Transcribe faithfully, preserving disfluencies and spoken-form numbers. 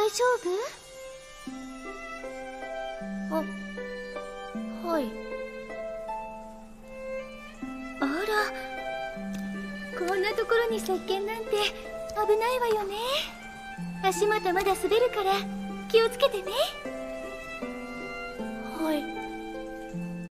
大丈夫？あ、はい。あら、こんなところに石鹸なんて危ないわよね。足元まだ滑るから気をつけてね。はい。